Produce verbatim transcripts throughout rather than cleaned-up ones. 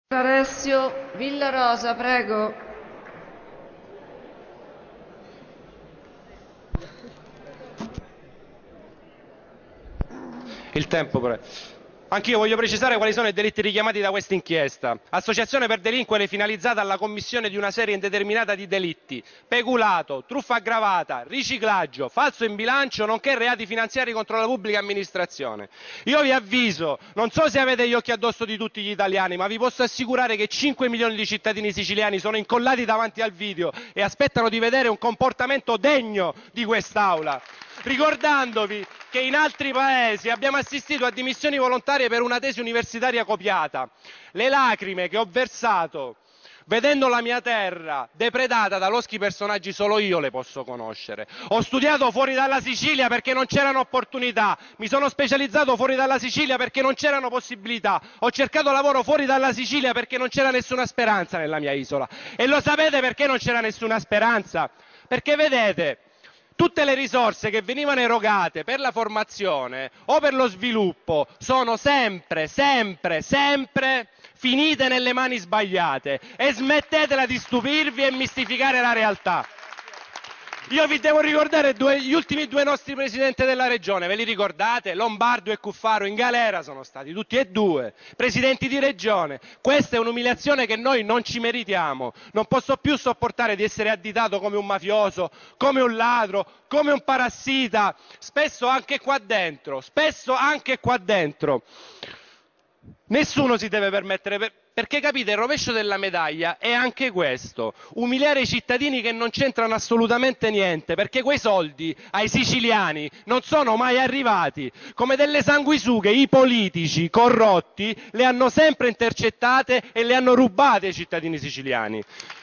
Alessio Villarosa, prego. Il tempo, però. Anch'io voglio precisare quali sono i delitti richiamati da questa inchiesta. Associazione per delinquere finalizzata alla commissione di una serie indeterminata di delitti, peculato, truffa aggravata, riciclaggio, falso in bilancio, nonché reati finanziari contro la pubblica amministrazione. Io vi avviso, non so se avete gli occhi addosso di tutti gli italiani, ma vi posso assicurare che cinque milioni di cittadini siciliani sono incollati davanti al video e aspettano di vedere un comportamento degno di quest'Aula. Ricordandovi che in altri paesi abbiamo assistito a dimissioni volontarie per una tesi universitaria copiata. Le lacrime che ho versato vedendo la mia terra depredata da loschi personaggi solo io le posso conoscere. Ho studiato fuori dalla Sicilia perché non c'erano opportunità, mi sono specializzato fuori dalla Sicilia perché non c'erano possibilità, ho cercato lavoro fuori dalla Sicilia perché non c'era nessuna speranza nella mia isola. E lo sapete perché non c'era nessuna speranza? Perché vedete, tutte le risorse che venivano erogate per la formazione o per lo sviluppo sono sempre, sempre, sempre finite nelle mani sbagliate. E smettetela di stupirvi e mistificare la realtà. Io vi devo ricordare due, gli ultimi due nostri presidenti della regione, ve li ricordate? Lombardo e Cuffaro in galera sono stati, tutti e due, presidenti di regione. Questa è un'umiliazione che noi non ci meritiamo. Non posso più sopportare di essere additato come un mafioso, come un ladro, come un parassita, spesso anche qua dentro, spesso anche qua dentro. Nessuno si deve permettere, per... perché capite, il rovescio della medaglia è anche questo, umiliare i cittadini che non c'entrano assolutamente niente, perché quei soldi ai siciliani non sono mai arrivati, come delle sanguisughe i politici corrotti le hanno sempre intercettate e le hanno rubate ai cittadini siciliani.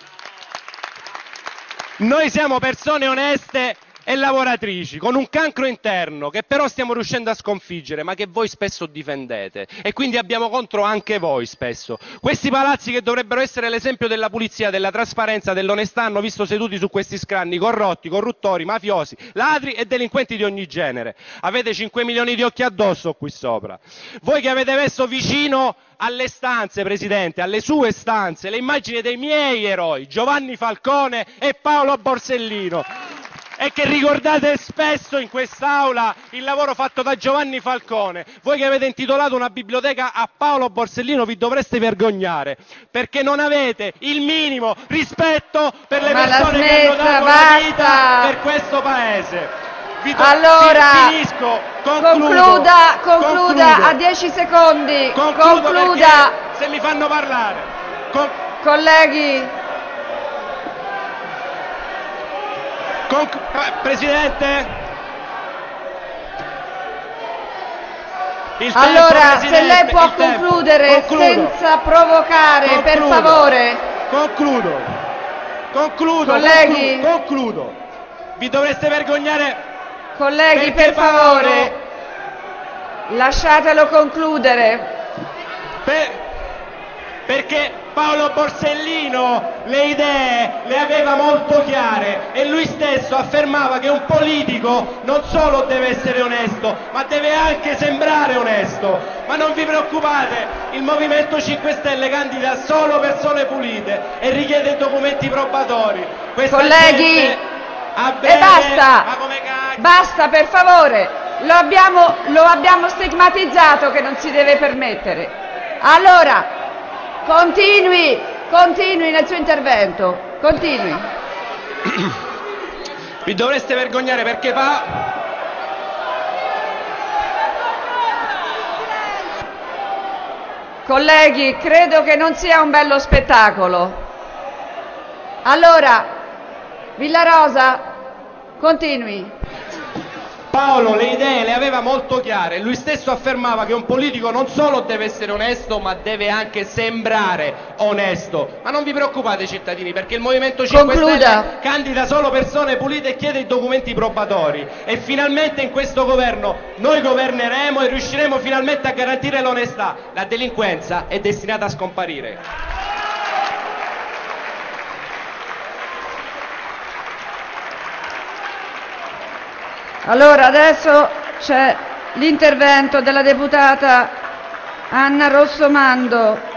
Noi siamo persone oneste e lavoratrici, con un cancro interno che però stiamo riuscendo a sconfiggere, ma che voi spesso difendete, e quindi abbiamo contro anche voi spesso. Questi palazzi che dovrebbero essere l'esempio della pulizia, della trasparenza, dell'onestà hanno visto seduti su questi scranni corrotti, corruttori, mafiosi, ladri e delinquenti di ogni genere. Avete cinque milioni di occhi addosso qui sopra. Voi che avete messo vicino alle stanze, Presidente, alle sue stanze, le immagini dei miei eroi, Giovanni Falcone e Paolo Borsellino, e che ricordate spesso in quest'Aula il lavoro fatto da Giovanni Falcone. Voi che avete intitolato una biblioteca a Paolo Borsellino vi dovreste vergognare, perché non avete il minimo rispetto per le Ma persone smetta, che hanno dato basta. la vita per questo paese. Vi do... Allora, finisco, concludo, concluda, concluda concludo. a dieci secondi. Concludo Concluda. Se mi fanno parlare. Con... Colleghi. Con... Presidente? Il tempo, Allora, Presidente, se lei può il tempo. concludere Concludo. senza provocare, Concludo. per favore. Concludo. Concludo. Colleghi. Concludo. Concludo. Vi dovreste vergognare. Colleghi, per favore, lasciatelo concludere. Per... Perché Paolo Borsellino le idee le aveva molto chiare e lui stesso affermava che un politico non solo deve essere onesto, ma deve anche sembrare onesto. Ma non vi preoccupate, il Movimento cinque Stelle candida solo persone pulite e richiede documenti probatori. Questa Colleghi, a breve, e basta, ma come cacchio? basta per favore, lo abbiamo, lo abbiamo stigmatizzato che non si deve permettere. Allora, continui, continui nel suo intervento, continui. Vi dovreste vergognare perché fa... Colleghi, credo che non sia un bello spettacolo. Allora, Villarosa, continui. Paolo le idee le aveva molto chiare, lui stesso affermava che un politico non solo deve essere onesto, ma deve anche sembrare onesto. Ma non vi preoccupate cittadini, perché il Movimento cinque Concluda. Stelle candida solo persone pulite e chiede i documenti probatori. E finalmente in questo governo noi governeremo e riusciremo finalmente a garantire l'onestà. La delinquenza è destinata a scomparire. Allora, adesso c'è l'intervento della deputata Anna Rossomando.